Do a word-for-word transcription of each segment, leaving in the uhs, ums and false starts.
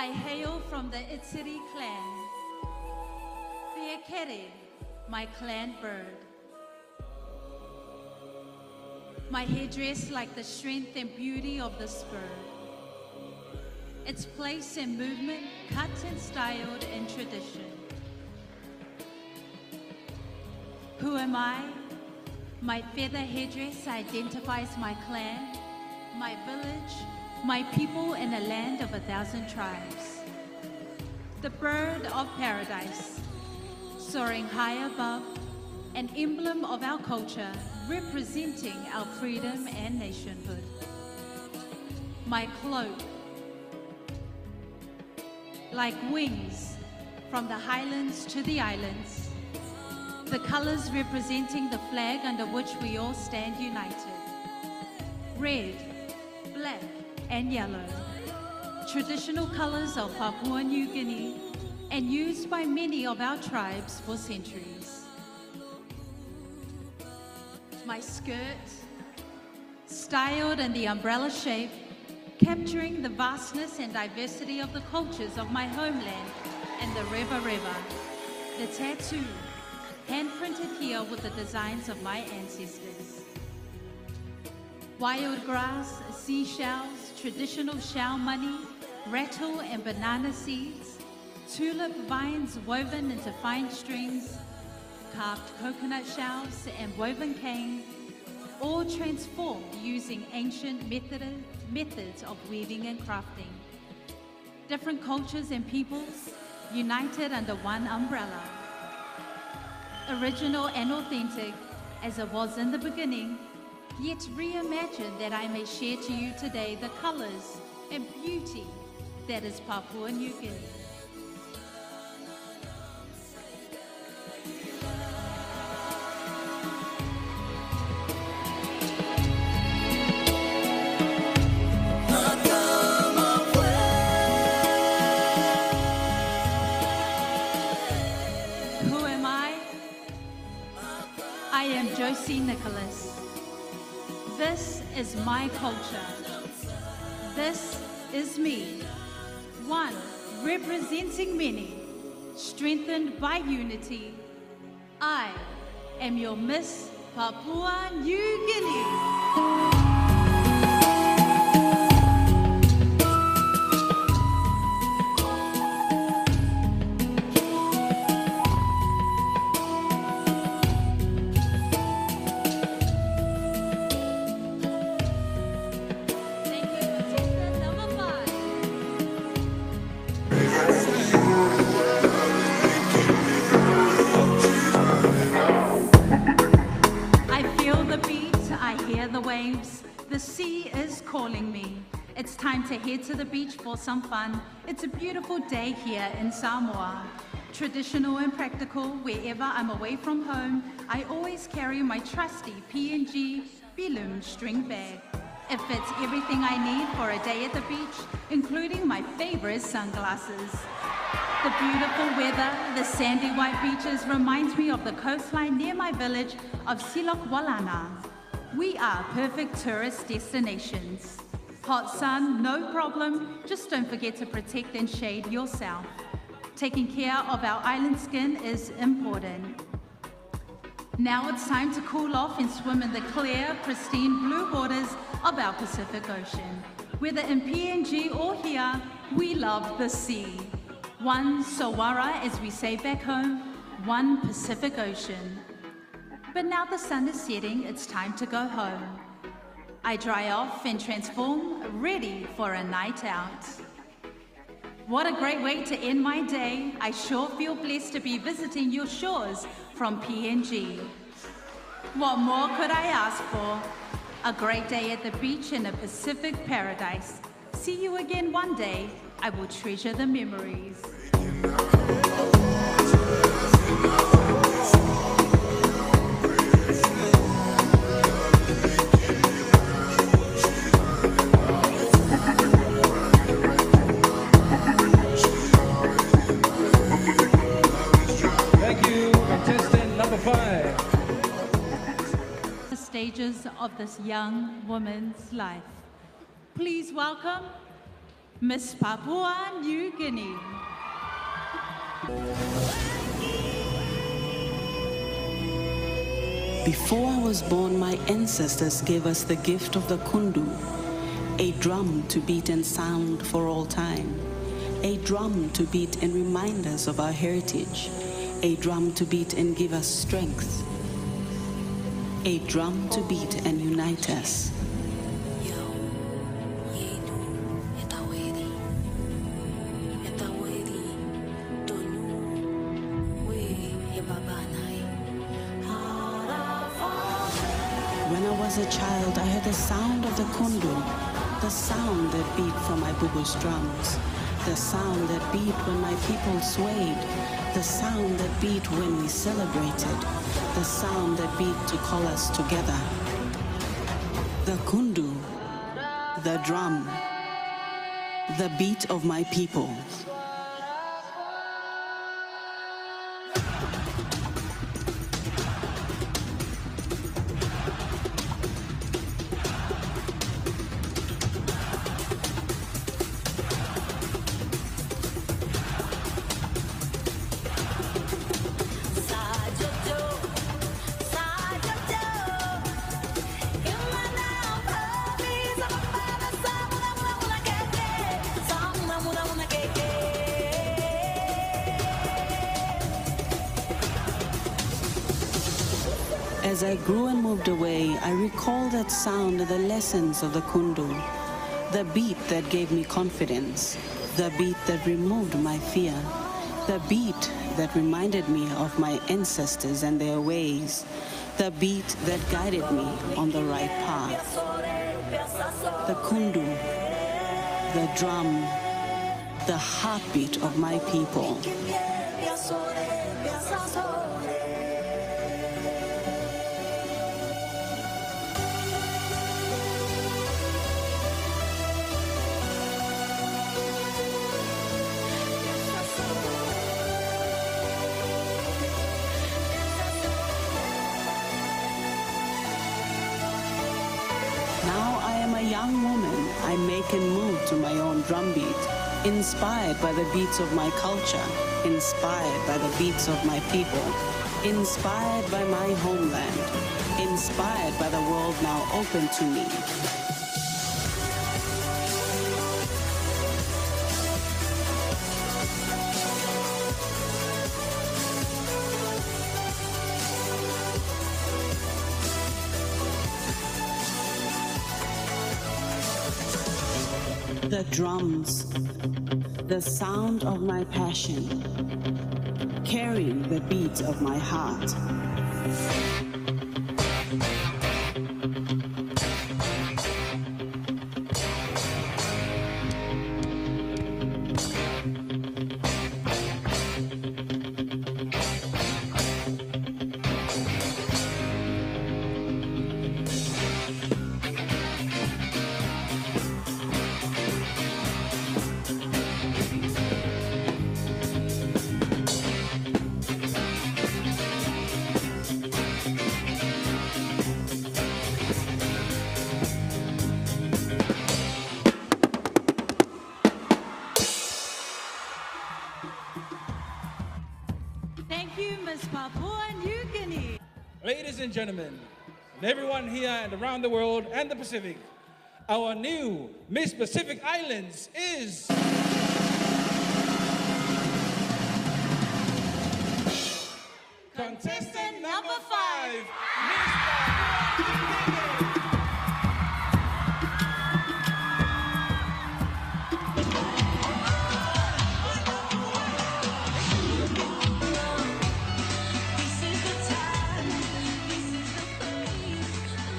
I hail from the Itsiri clan, the Ekere, my clan bird. My headdress like the strength and beauty of the spur. Its place and movement cut and styled in tradition. Who am I? My feather headdress identifies my clan, my village, my people in a land of a thousand tribes. The bird of paradise, soaring high above, an emblem of our culture, representing our freedom and nationhood. My cloak, like wings from the highlands to the islands, the colors representing the flag under which we all stand united. Red, black, and yellow, traditional colors of Papua New Guinea and used by many of our tribes for centuries. My skirt, styled in the umbrella shape, capturing the vastness and diversity of the cultures of my homeland and the Reva Reva. The tattoo, hand-printed here with the designs of my ancestors. Wild grass, seashells, traditional shell money, rattle and banana seeds, tulip vines woven into fine strings, carved coconut shells and woven cane, all transformed using ancient method, methods of weaving and crafting. Different cultures and peoples united under one umbrella. Original and authentic as it was in the beginning, yet reimagined that I may share to you today the colors and beauty that is Papua New Guinea. Josie Nicholas. This is my culture. This is me. One representing many, strengthened by unity. I am your Miss Papua New Guinea. The sea is calling me. It's time to head to the beach for some fun. It's a beautiful day here in Samoa. Traditional and practical, wherever I'm away from home, I always carry my trusty P and G Bilum string bag. It fits everything I need for a day at the beach, including my favorite sunglasses. The beautiful weather, the sandy white beaches reminds me of the coastline near my village of Silokwalana. We are perfect tourist destinations. Hot sun, no problem, just don't forget to protect and shade yourself. Taking care of our island skin is important. Now it's time to cool off and swim in the clear, pristine blue waters of our Pacific Ocean. Whether in P N G or here, we love the sea. One Sawara, as we say back home, one Pacific Ocean. But now the sun is setting, it's time to go home. I dry off and transform, ready for a night out. What a great way to end my day. I sure feel blessed to be visiting your shores from P N G. What more could I ask for? A great day at the beach in a Pacific paradise. See you again one day. I will treasure the memories. Stages of this young woman's life. Please welcome Miss Papua New Guinea. Before I was born, my ancestors gave us the gift of the kundu, a drum to beat in sound for all time, a drum to beat and remind us of our heritage, a drum to beat and give us strength, a drum to beat and unite us. When I was a child, I heard the sound of the kundu, the sound that beat from my bubu's drums, the sound that beat when my people swayed, the sound that beat when we celebrated, the sound that beat to call us together. The kundu, the drum, the beat of my people. As I grew and moved away, I recall that sound and the lessons of the kundu, the beat that gave me confidence, the beat that removed my fear, the beat that reminded me of my ancestors and their ways, the beat that guided me on the right path. The kundu, the drum, the heartbeat of my people. Now I am a young woman. I make and move to my own drumbeat, inspired by the beats of my culture, inspired by the beats of my people, inspired by my homeland, inspired by the world now open to me. The drums, the sound of my passion, carrying the beat of my heart. Thank you, Miss Papua New Guinea. Ladies and gentlemen, and everyone here and around the world and the Pacific, our new Miss Pacific Islands is... Contestant number five, Miss Papua New Guinea.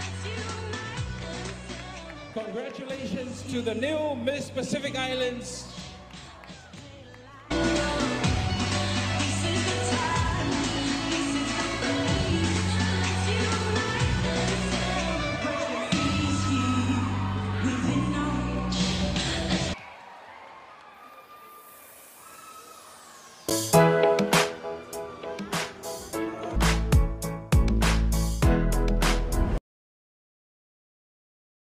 Congratulations to the new Miss Pacific Islands.